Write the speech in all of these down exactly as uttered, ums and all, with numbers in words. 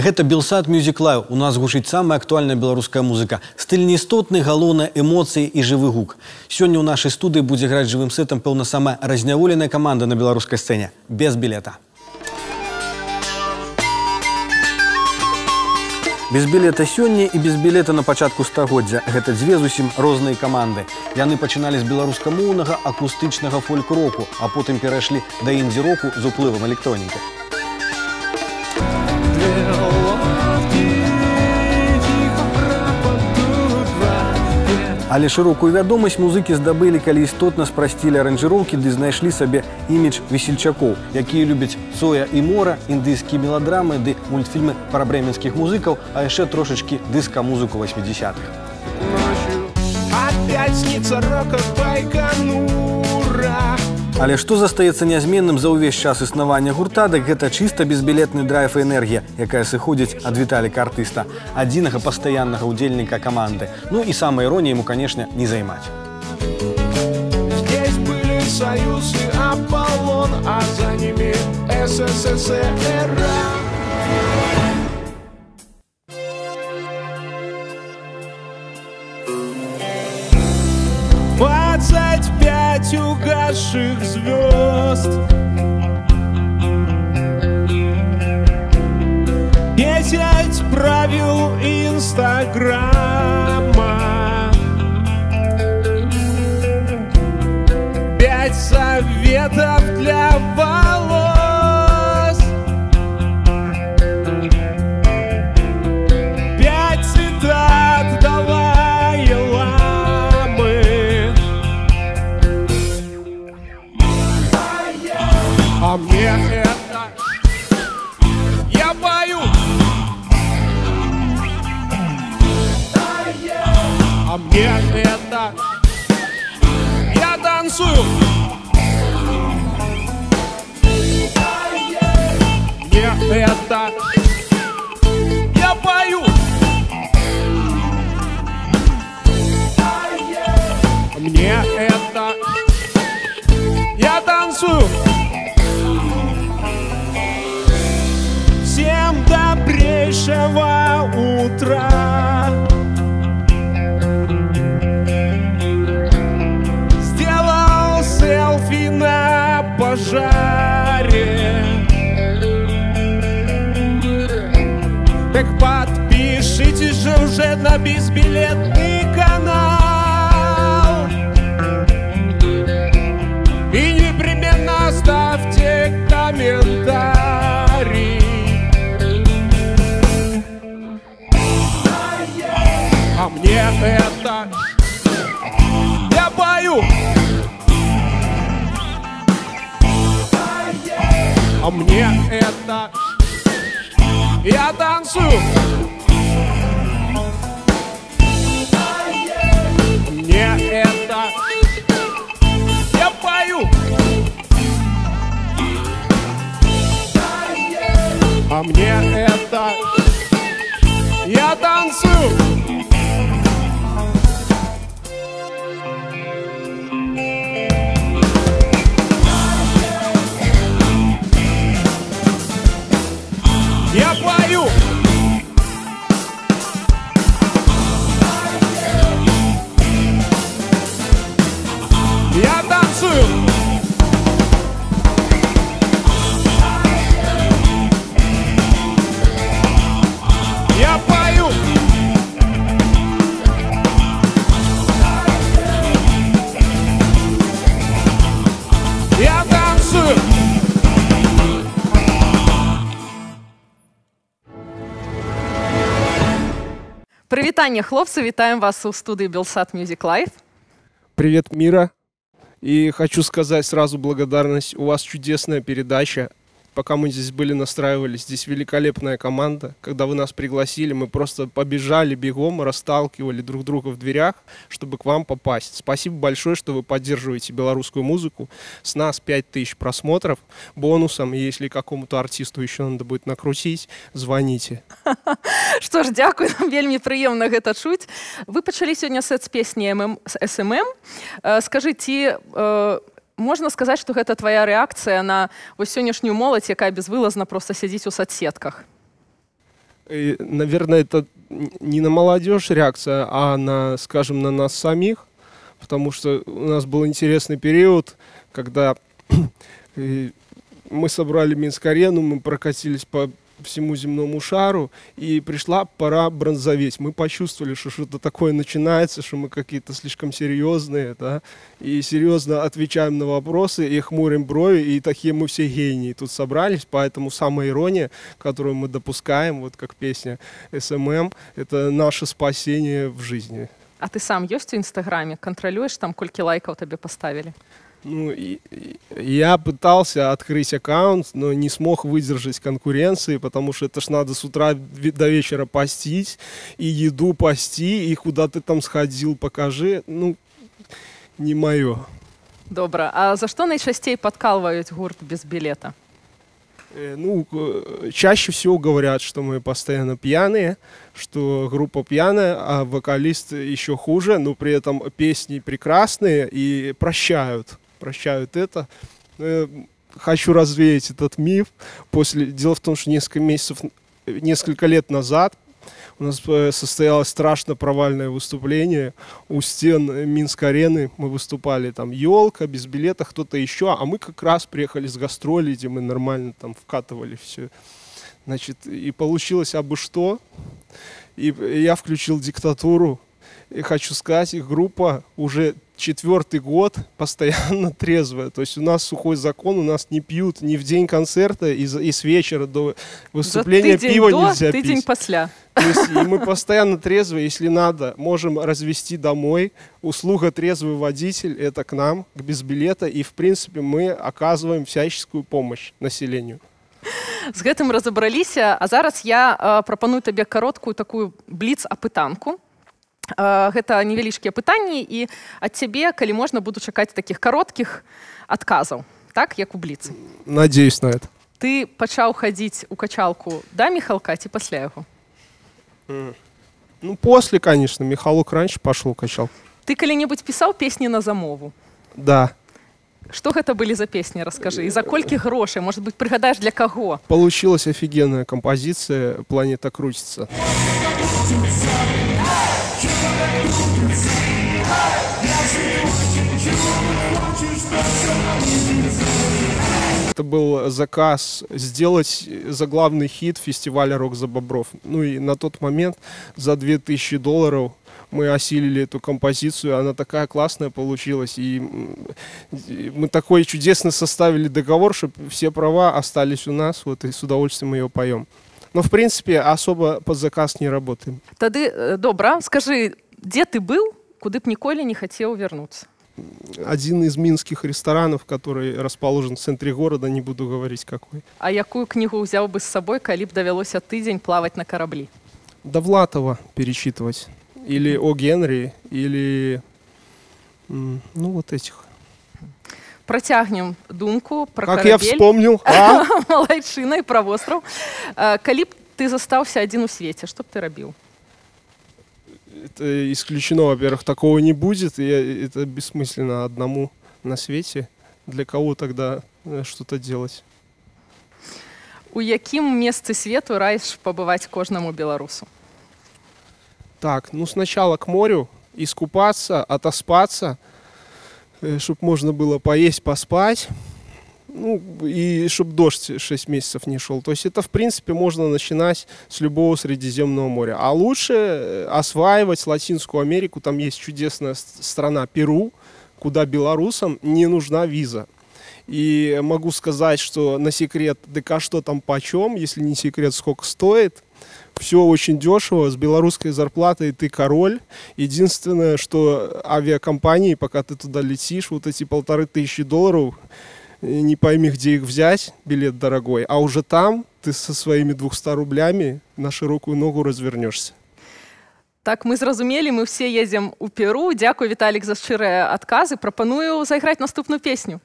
Гэта Белсат Music Live. У нас гучыць самая актуальная беларуская музыка. Стыль неістотны, галоўныя эмоцыі і жывы гук. Сёння ў нашай студыі будзе граць жывым сетам, пэўна, самая разняволеная каманда на беларускай сцэне. Без білета. Без білета сёння і без білета на пачатку стагоддзя. Гэта дзве зусім розныя каманды. Яны пачыналі з беларускамоўнага акустычнага фольк-року, а потым перайшлі да індзі-року з уплывам электронікі. Але шырокую вядомасць музыкі здабылі, калі істотна спрасцілі аранжыроўкі ды знайшлі сабе імідж весельчакоў, якія любяць Цоя і Мора, індыйскія меладрамы ды мультфільмы пра брэменскіх музыкаў, а яшчэ трошачкі дыска-музыку восьмідзесятых. Але што застаецца нязменным за ўвесь час існавання гурта, дык гэта чыста безбілетны драйв і энергія, якая сыходзіць ад Віталіка артыста, адзінага пастаяннага ўдзельніка каманды. Ну і самай іроніі яму, канешне, не займаць. Здесь былі Союз і Аполлон, а за ними эс эс эс эр. Двадцать пять угасших звезд, десять правил Инстаграма, пять советов для волос, пять цитат Далай-ламы. А мне это я пою, а мне это я танцую, мне это я пою, а мне это я танцую. Всем добрейшего утра. Сделал селфи на пожаре. Так подпишитесь же уже на безбилетный канал. И непременно ставьте комментарий. А мне это я пою, а мне это я танцую, мне это я пою, а мне это я танцую. Я пою, я танцую, я пою, я танцую. Привітання, хлопцы! Вітаем вас у студии Белсат Music Live. Привет, Мира! И хочу сказать сразу благодарность. У вас чудесная передача. Пока мы здесь были, настраивались, здесь великолепная команда. Когда вы нас пригласили, мы просто побежали бегом, расталкивали друг друга в дверях, чтобы к вам попасть. Спасибо большое, что вы поддерживаете белорусскую музыку. С нас пять тысяч просмотров. Бонусом, если какому-то артисту еще надо будет накрутить, звоните. Что ж, дякую, нам вельмі прыемна гэта чуць. Вы пачалі сёння сет з песні эс эм эм. Скажыце, можна сказаць, што гэта твоя рэакцыя на вось сённяшнюю моладзь, якая безвылазна проста сядзіць у соцсетках? И, наверное, это не на молодежь реакция, а на, скажем, на нас самих, потому что у нас был интересный период, когда мы собрали Минск-арену, мы прокатились по всему земному шару, и пришла пора бронзоветь. Мы почувствовали, что что-то такое начинается, что мы какие-то слишком серьезные, да, и серьезно отвечаем на вопросы, и хмурим брови, и такие мы все гении тут собрались, поэтому самая ирония, которую мы допускаем, вот как песня эс эм эм, это наше спасение в жизни. А ты сам есть в Инстаграме? Контролюешь там, кольки лайков тебе поставили? Ну, и, и, я пытался открыть аккаунт, но не смог выдержать конкуренции, потому что это ж надо с утра до вечера постить, и еду пости, и куда ты там сходил, покажи. Ну, не мое. Добре. А за что найчастей подкалывают гурт без билета? Э, ну, чаще всего говорят, что мы постоянно пьяные, что группа пьяная, а вокалист еще хуже, но при этом песни прекрасные и прощают. Прощают это. Хочу развеять этот миф. После... Дело в том, что несколько месяцев, несколько лет назад у нас состоялось страшно провальное выступление у стен Минск-арены. Мы выступали там «Елка», без билета, кто-то еще, а мы как раз приехали с гастролей, где мы нормально там вкатывали все. Значит, и получилось абы что. И я включил «Диктатуру». И хочу сказать, их группа уже четвертый год постоянно трезвая. То есть у нас сухой закон, у нас не пьют ни в день концерта, и, и с вечера до выступления пива до, нельзя ты пить. день после. То есть, и мы постоянно трезвые, если надо, можем развезти домой. Услуга «Трезвый водитель» — это к нам, к без билета. И, в принципе, мы оказываем всяческую помощь населению. З гэтым разабраліся, а зараз я э, прапаную табе кароткую такую бліц-апытанку. Э, гэта невялічкія пытанні, і ад цябе, калі можна, буду чакаць такіх кароткіх адказаў, так, як у бліцы. Надеюсь на это. Ты пачаў хадзіць у качалку да Михалка ці пасля яго? Mm. Ну, после, конечно. Михалок раньше пошел качал. Ты калі-небудзь пісаў песні на замову? Да. Што гэта былі за песні, раскажы? І за колькі грошай? Может быть, прыгадаеш, для каго? Получилась офигенная композиция «Планета крутится». Это был заказ сделать заглавный хит фестиваля «Рок за бобров». Ну и на тот момент за две тысячи долларов мы осилили эту композицию, она такая классная получилась, и мы такой чудесно составили договор, чтобы все права остались у нас, вот, и с удовольствием ее поем. Но, в принципе, особо под заказ не работаем. Тады, добра, скажи, где ты был, куда б ніколі не хотел вернуться? Один из минских ресторанов, который расположен в центре города, не буду говорить какой. А какую книгу взял бы с собой, коли б довелося тыдзень плавать на корабли? Довлатова перечитывать. Или О. Генри, или ну вот этих. Процягнем думку про как корабель. Я вспомнил. А? Малайчына и про остров. Коли б ты застался один у свете, что б ты робил? Это исключено, во-первых, такого не будет, и это бессмысленно одному на свете. Для кого тогда что-то делать? У якім месцы свету раіш побывать кожнаму беларусу? Так, ну сначала к морю, искупаться, отоспаться, чтобы можно было поесть, поспать, ну и чтобы дождь шесть месяцев не шел. То есть это, в принципе, можно начинать с любого Средиземного моря. А лучше осваивать Латинскую Америку. Там есть чудесная страна Перу, куда белорусам не нужна виза. И могу сказать, что на секрет, ДК что там почем, если не секрет, сколько стоит. Все очень дешево, с белорусской зарплатой ты король. Единственное, что авиакомпании, пока ты туда летишь, вот эти полторы тысячи долларов, не пойми, где их взять, билет дорогой. А уже там ты со своими двумястами рублями на широкую ногу развернешься. Так, мы зразумелі, мы все едем у Перу. Дякую, Виталик, за шчырыя адказы. Прапаную заиграть наступную песню.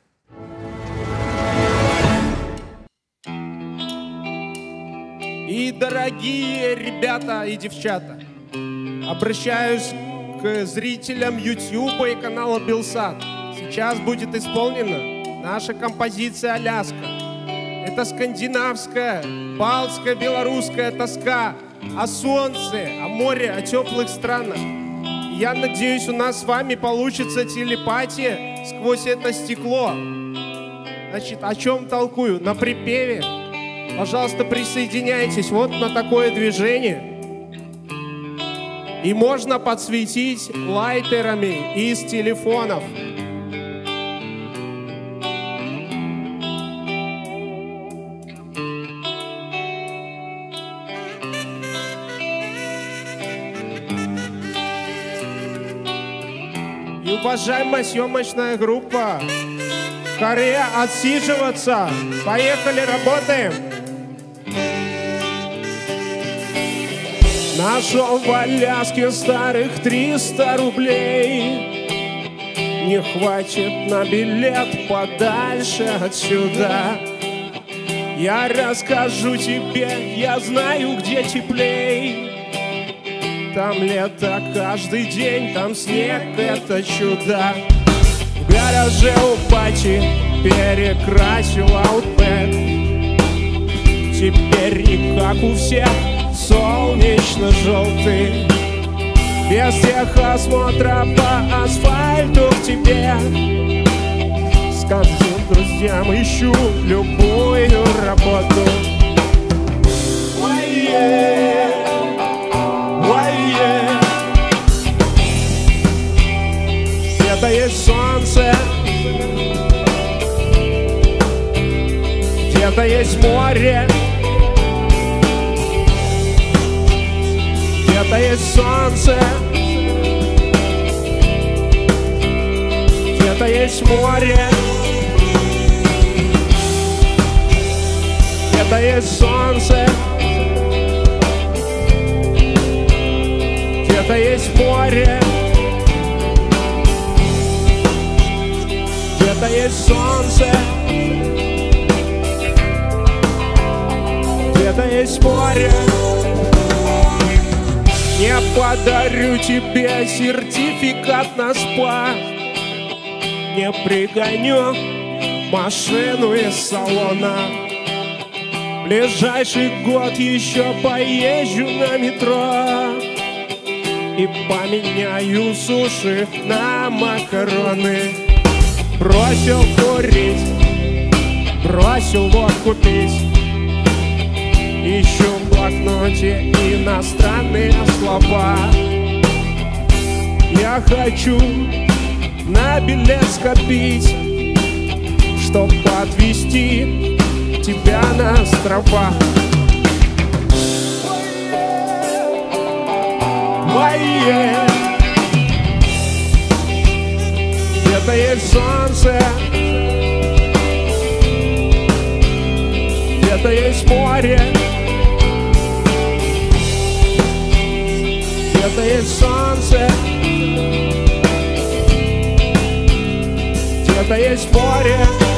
И, дорогие ребята и девчата, обращаюсь к зрителям ютуба и канала Белсат. Сейчас будет исполнена наша композиция «Аляска». Это скандинавская, балтская, белорусская тоска о солнце, о море, о теплых странах. Я надеюсь, у нас с вами получится телепатия сквозь это стекло. Значит, о чем толкую? На припеве. Пожалуйста, присоединяйтесь вот на такое движение. И можно подсветить лайтерами из телефонов. И уважаемая съемочная группа, Корея отсиживаться. Поехали, работаем. Нашел в Аляске старых триста рублей. Не хватит на билет подальше отсюда. Я расскажу тебе, я знаю, где теплей. Там лето каждый день, там снег, это чудо. В гараже у пати перекрасил аутбэк. Теперь не как у всех, солнечно-желтый. Без техосмотра по асфальту к тебе. Скажу друзьям, ищу любую работу. Ой-е, ой-е. Где-то есть солнце, где-то есть море. Где-то есть солнце, где-то есть море, где-то есть солнце, где-то есть море, где-то есть солнце, где-то есть море. Не подарю тебе сертификат на спа, не пригоню машину из салона. Ближайший год еще поезжу на метро и поменяю суши на макароны. Бросил курить, бросил водку пить. Ищу в блокноте иностранные слова. Я хочу на билет скопить, чтоб отвезти тебя на острова. Ой-е. Где-то есть солнце, где-то есть море. Где-то есть солнце, где-то есть море,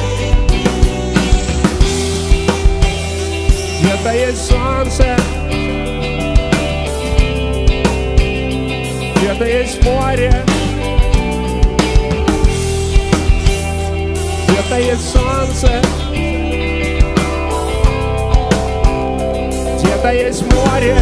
где-то есть солнце, где-то есть море, где-то есть солнце, где-то есть море.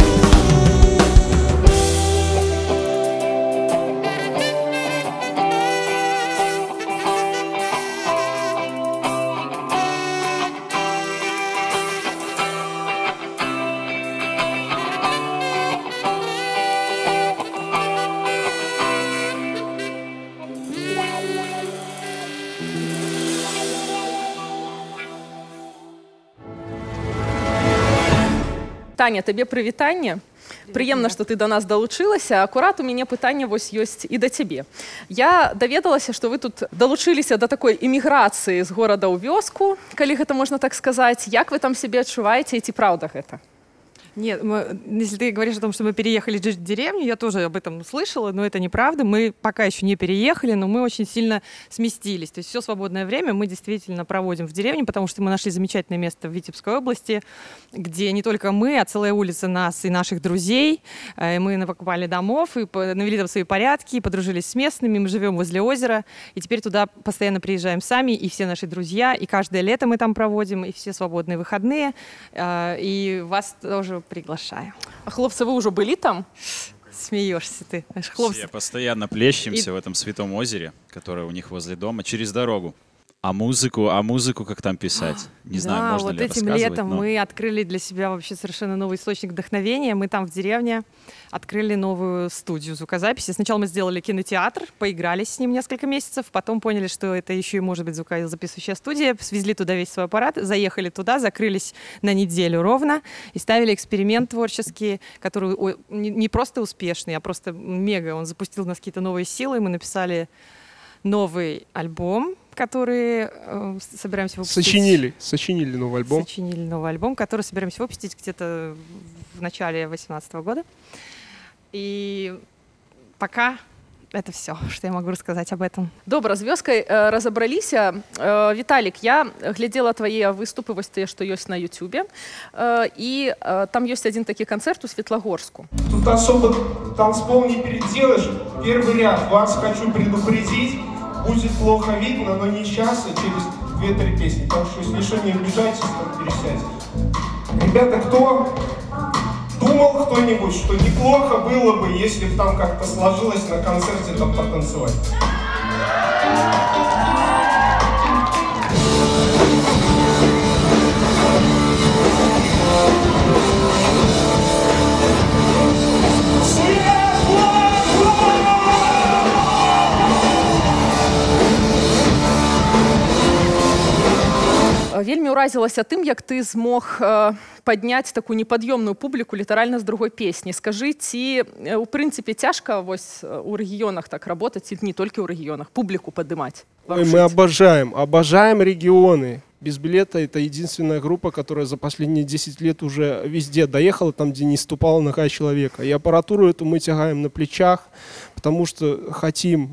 Таня, табе прывітанне. Прыемна, што ты да нас далучылася. Акурат у мяне пытанне вось ёсць і да цябе. Я даведалася, што вы тут далучыліся да такой эміграцыі з горада ў вёску, калі гэта можна так сказаць. Як вы там сябе адчуваеце і ці праўда гэта? Нет, мы, если ты говоришь о том, что мы переехали жить в деревню, я тоже об этом слышала, но это неправда. Мы пока еще не переехали, но мы очень сильно сместились. То есть все свободное время мы действительно проводим в деревне, потому что мы нашли замечательное место в Витебской области, где не только мы, а целая улица нас и наших друзей. Мы покупали домов и навели там свои порядки, подружились с местными, мы живем возле озера, и теперь туда постоянно приезжаем сами, и все наши друзья, и каждое лето мы там проводим, и все свободные выходные. И вас тоже приглашаю. А хлопцы, вы уже были там? Смеешься ты. Хлопцы. Все постоянно плещемся И- в этом святом озере, которое у них возле дома, через дорогу. А музыку, а музыку как там писать? Не знаю, Да, можно вот ли этим рассказывать, летом но- мы открыли для себя вообще совершенно новый источник вдохновения. Мы там в деревне открыли новую студию звукозаписи. Сначала мы сделали кинотеатр, поиграли с ним несколько месяцев, потом поняли, что это еще и может быть звукозаписывающая студия, свезли туда весь свой аппарат, заехали туда, закрылись на неделю ровно и ставили эксперимент творческий, который о, не, не просто успешный, а просто мега. Он запустил в нас какие-то новые силы, мы написали новый альбом, который э, собираемся выпустить. Сочинили, сочинили новый альбом. Сочинили новый альбом, который собираемся выпустить где-то в начале две тысячи восемнадцатого года. И пока это все, что я могу рассказать об этом. Добра, з вёскай э, разабраліся. Э, Віталік, я глядзела твае выступы, вось тыя, што ёсць на Ютубе. Э, і э, там ёсць адзін такі канцэрт у Светлагорску. Тут особо танцпол не переделаешь. Первый ряд. Вас хочу предупредить. Будет плохо видно, но не сейчас, а через две-три песни. Так что, если что, не обижайтесь, там пересядьте. Ребята, кто думал кто-нибудь, что неплохо было бы, если бы там как-то сложилось на концерте там потанцевать? Вельмі ўразілася тым, як ты змог э, падняць такую непад'ёмную публіку літаральна з другой песні. Скажы, ці э, у прынцыпе цяжка вось э, у рэгіёнах так работаць, ці не толькі ў рэгіёнах, публіку падымаць? Ой, мы обожаем, обожаем регионы. Без билета это единственная группа, которая за последние десять лет уже везде доехала, там, где не ступала нога человека. И аппаратуру эту мы тягаем на плечах, потому что хотим...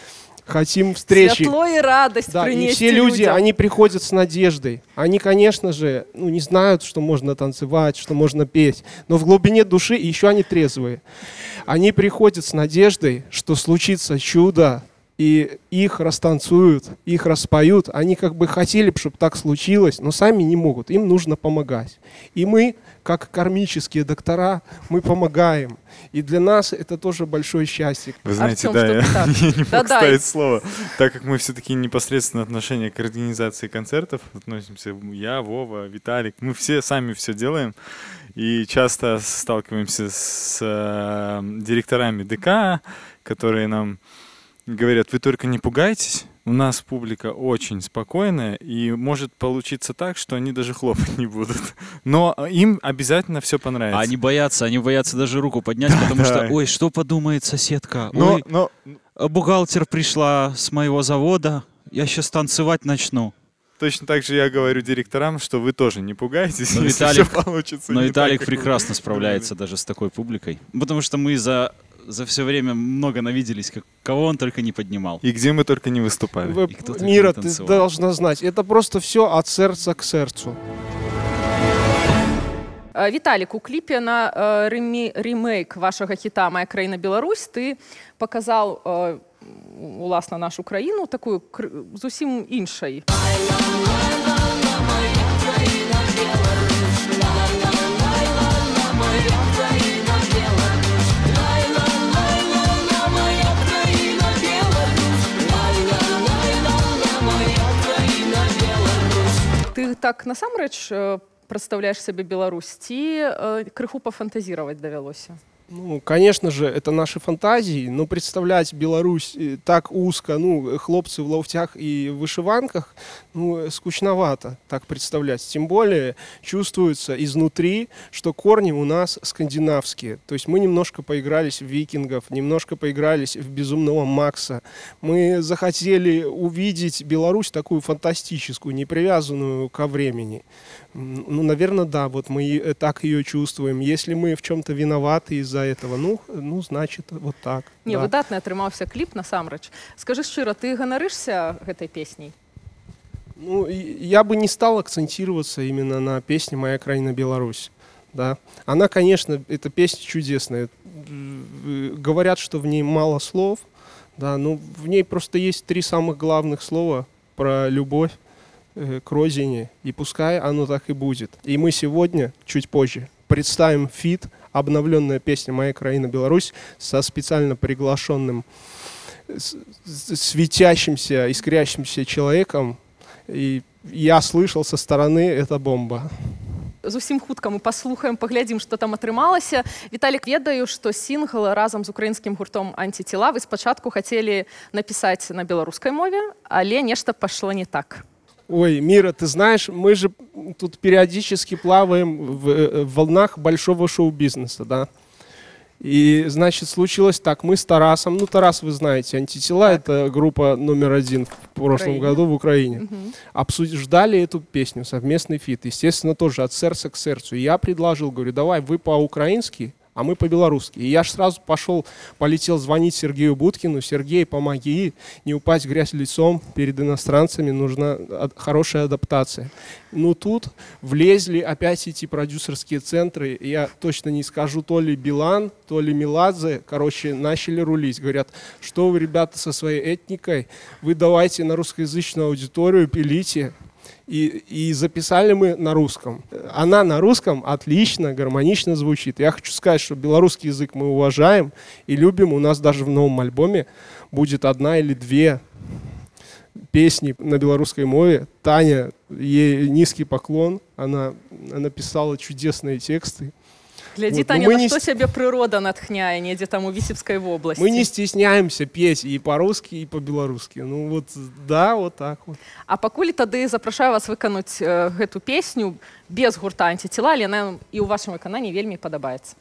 Хотим встречи. Святло и радость Да, и принести все люди, людям. они приходят с надеждой. Они, конечно же, ну, не знают, что можно танцевать, что можно петь, но в глубине души еще они трезвые. Они приходят с надеждой, что случится чудо, и их растанцуют, их распоют. Они как бы хотели, чтобы так случилось, но сами не могут. Им нужно помогать. И мы, как кармические доктора, мы помогаем. И для нас это тоже большое счастье. Вы знаете, Артём, да, я, что-то так. я не мог Да-да. ставить слово, так как мы все-таки непосредственно отношение к организации концертов относимся. Я, Вова, Виталик, мы все сами все делаем. И часто сталкиваемся с э, директорами ДК, которые нам говорят: вы только не пугайтесь, у нас публика очень спокойная, и может получиться так, что они даже хлопать не будут. Но им обязательно все понравится. А они боятся, они боятся даже руку поднять, потому да. что, ой, что подумает соседка? Но, Ой, но бухгалтер пришла с моего завода, я сейчас танцевать начну. точно так же я говорю директорам, что вы тоже не пугайтесь, Но если Виталик- всё получится Но не Виталик так, как вы прекрасно думали. справляется даже с такой публикой. Потому что мы за, за все время много навиделись, как, кого он только не поднимал. И где мы только не выступали. Вы- И кто только Мира, не ты танцевал. должна знать, это просто все от сердца к сердцу. Э, Виталик, у кліпе на э, ремі- ремейк вашага хіта «Моя країна Беларусь» ты показал э, уласна нашу краіну такую кр- зусім іншай. Ты так насамрэч э, прадстаўляеш сабе Беларусь, ці э, крыху пафантазіраваць давялося? Ну, конечно же, это наши фантазии, но представлять Беларусь э, так узко, ну, хлопцы в лафтях и в вышиванках, ну, скучновато так представлять. Тем более чувствуется изнутри, что корни у нас скандинавские. То есть мы немножко поигрались в викингов, немножко поигрались в Безумного Макса. Мы захотели увидеть Беларусь такую фантастическую, не привязанную ко времени. М, Ну, наверное, да, вот мы и так ее чувствуем. Если мы в чем-то виноваты из-за этого, ну, ну, значит, вот так. Не, да. выдатны атрымаўся кліп насамрэч. Скажы шчыра, ты ганарышся гэтай песняй? Ну, и я бы не стал акцентироваться именно на песне «Моя краина Беларусь». Да. Она, конечно, эта песня чудесная. Э, Говорят, что в ней мало слов, да, но в ней просто есть три самых главных слова про любовь э, к родине, и пускай оно так и будет. И мы сегодня, чуть позже, представим фит, обновленная песня «Моя краина Беларусь» со специально приглашенным светящимся, искрящимся человеком. И я слышал со стороны, это бомба. Зусім хутка мы паслухаем, паглядзім, што там атрымалася. Віталік, ведаю, што сінгл разам з украінскім гуртом «Антитела» вы спачатку хацелі напісаць на беларускай мове, але нешта пашло не так. Ой, Мира, ты знаешь, мы же тут периодически плаваем в, в волнах большого шоу-бизнеса, да? И, значит, случилось так, мы с Тарасом, ну, Тарас, вы знаете, «Антитела» — это группа номер один в прошлом Украине. году в Украине. Угу. Обсуждали эту песню, совместный фит, естественно, тоже от сердца к сердцу. И я предложил, говорю, давай вы по-украински, а мы по-белорусски. И я ж сразу пошел, полетел звонить Сергею Будкину. Сергей, помоги, не упасть в грязь лицом перед иностранцами, нужна хорошая адаптация. Ну тут влезли опять эти продюсерские центры. Я точно не скажу, то ли Билан, то ли Меладзе. Короче, начали рулить. Говорят, что вы, ребята, со своей этникой, вы давайте на русскоязычную аудиторию пилите. И, и записали мы на русском. Она на русском отлично, гармонично звучит. Я хочу сказать, что белорусский язык мы уважаем и любим. У нас даже в новом альбоме будет одна или две песни на белорусской мове. Таня, ей низкий поклон. Она, она писала чудесные тексты. Глядзі, вот. Таня, на не... што сябе прырода натхняе недзе там у Віцебскай вобласці. Мы не стесняемся петь и по-русски, и по-белорусски. Ну вот, да, вот так вот. А пакуль тады запрашаю вас выканаць э, гэту песню без гурта «Антитела», але яна і ў вашым выкананні вельмі падабаецца.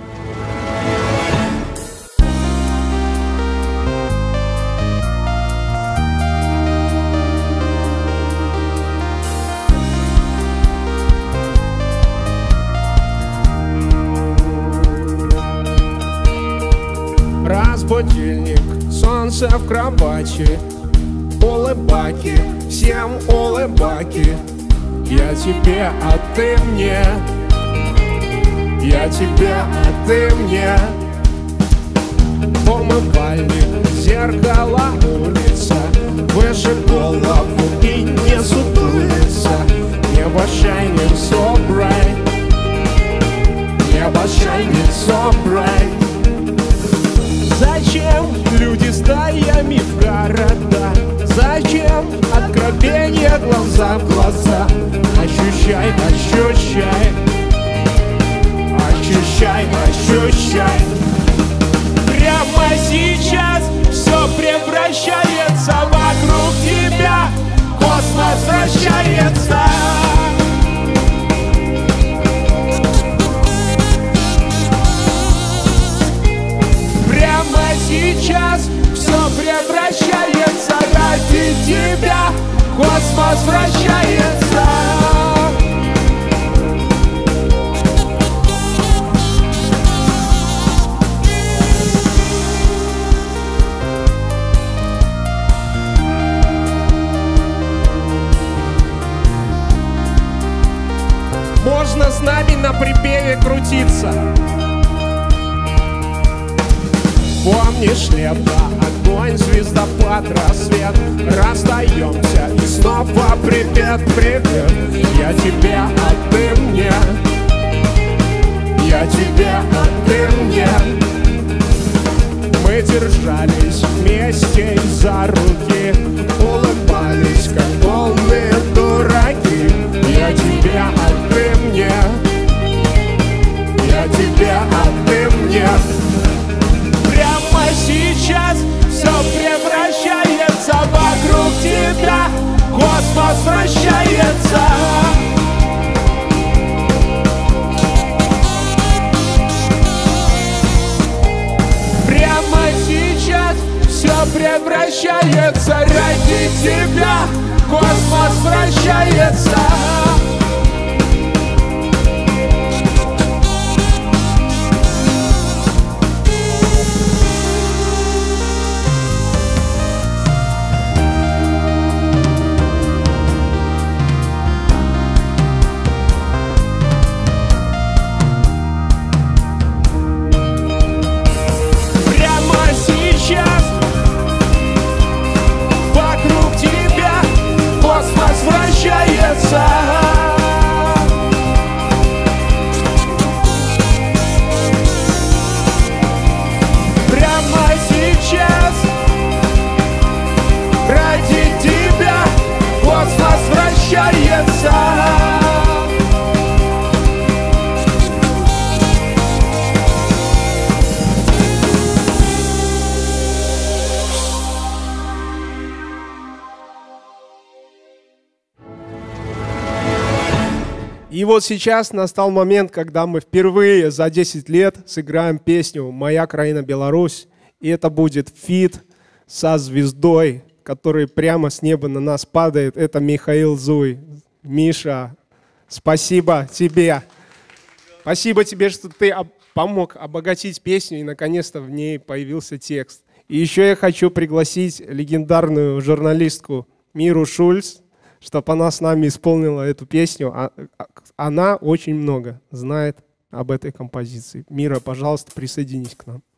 Будильник, солнце в кровати, улыбаки, всем улыбаки. Я тебе, а ты мне, я тебе, а ты мне. Умывальник, зеркало, улица, выше голову и не сутулиться. Небо shining so bright, небо shining so bright. Зачем люди стаями в города? Зачем откровение глаза в глаза? Ощущай, ощущай, ощущай, ощущай. Прямо сейчас все превращается вокруг тебя. Космос вращается. Сейчас все превращается ради тебя. Космос вращается. Можно с нами на припеве крутиться. Помнишь лето, огонь, звездопад, рассвет. Расстаемся и снова привет, привет. Я тебе, а ты мне, я тебе, а ты мне. Мы держались вместе за руки, улыбались, как полные дураки. Я тебе, а ты мне, я тебе, а ты мне. Прямо сейчас все превращается вокруг тебя. Космос вращается. И вот сейчас настал момент, когда мы впервые за десять лет сыграем песню «Моя краина Беларусь». И это будет фит со звездой, который прямо с неба на нас падает. Это Михаил Зуй. Миша, спасибо тебе. Спасибо тебе, что ты помог обогатить песню, и наконец-то в ней появился текст. И еще я хочу пригласить легендарную журналистку Миру Шульц, чтобы она с нами исполнила эту песню. Она очень много знает об этой композиции. Мира, пожалуйста, присоединись к нам.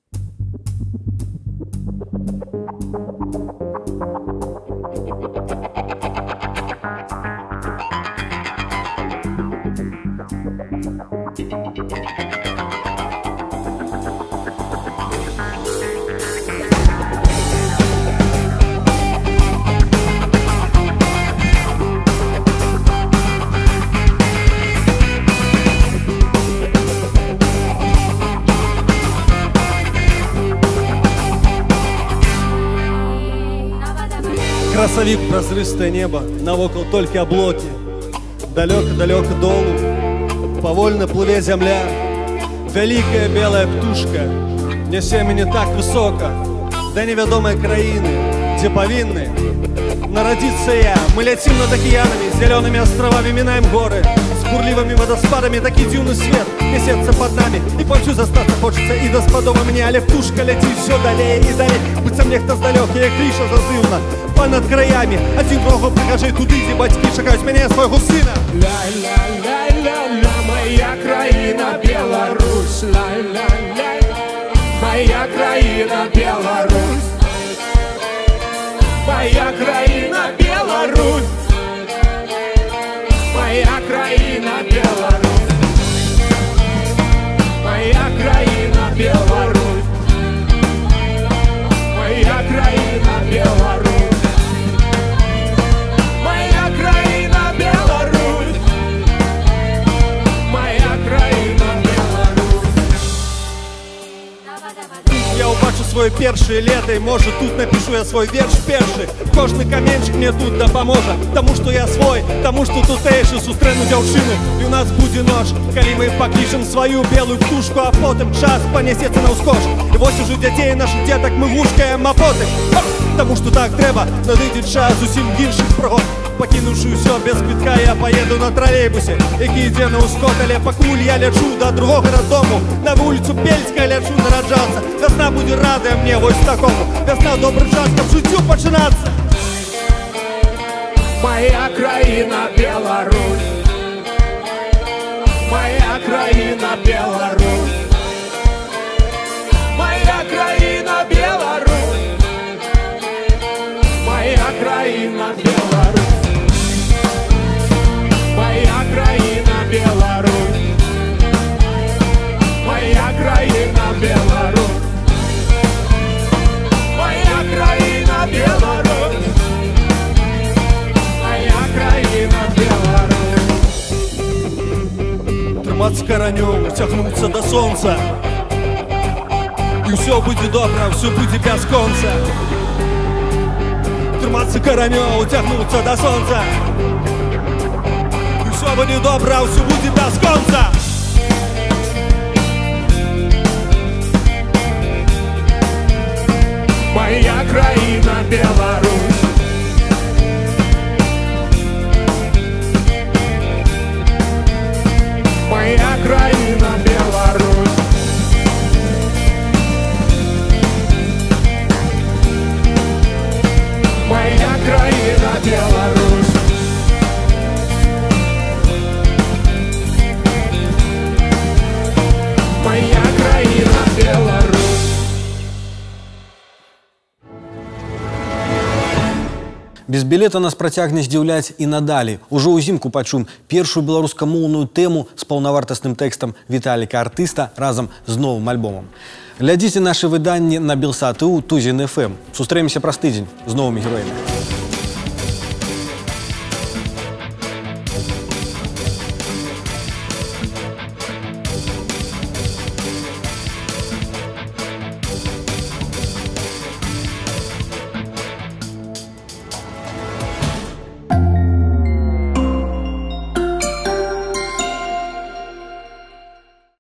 Красавік, празрыстае неба, навокал толькі аблокі. Далёка-далёка долу павольна плыве зямля. Вялікая белая птушка нясе мяне так высока да невядомай краіны, дзе павінны нарадзіцца я. Мы ляцім над акіянамі, зялёнымі астравамі, мінаем горы, з бурлівымі вадаспадамі. Такі дзіўны свет несецца пад намі, і пачу застацца хочацца і даспадоба мне, але птушка ляціць усё далей і далей, быццам нехта здалёк, як крыша зазыўна понад краями. Адзін другу прыкажы туды, дзе бацькі чакаюць мяне, свайго сына. Ля-ля-ля-ля-ля, моя краіна Беларусь, ля-ля-ля, моя краіна Беларусь, моя краіна Беларусь, моя краіна Беларусь, моя краіна Беларусь, моя краіна Беларусь. Я убачу свое першае лето, и может тут напишу я свой верш першы. Кожны каменчик мне тут дапаможа, тому что я свой, тому что тутэйшы сустрэну дзяўчыну. І у нас будзе ноч, калі мы паклічам сваю белую птушку, а потым час панесецца на ўскоч. І вось ужо дзяцей нашых дзетак мы вушкаем, а потым тому что так трэба, надыдзе час зусім іншых прыгод. Пакінуўшы ўсё без квітка, я поеду на тралейбусе, які ідзе на ўскок, але пакуль я лячу да другога раддому, на вуліцу Бельская лячу нараджацца. Вясна будзе радая мне вось такому, вясна добры час, каб жыццю пачынацца. Моя краіна Беларусь, моя краіна Беларусь, моя краіна Беларусь, моя краіна Беларусь, моя краіна Беларусь, моя краіна Беларусь, моя краіна Беларусь, моя краіна Беларусь. Трымацца каранём, уцягнуцца да сонца, і ўсё будзе добра, ўсё будзе бясконца. Трымацца каранём, уцягнуцца да сонца, і ўсё будзе добра, ўсё будзе бясконца. Моя краіна Беларусь, моя краіна Беларусь, моя краіна Беларусь, моя краіна Беларусь. Без білета нас працягне здзіўляць і надалей. Ужо ўзімку пачуем першую беларускамоўную тэму з паўнавартасным тэкстам Віталіка Артыста разам з новым альбомам. Глядзіце нашы выданні на Белсат і ў Тузін эф эм. Сустрэмся праз тыдзень з новымі героямі.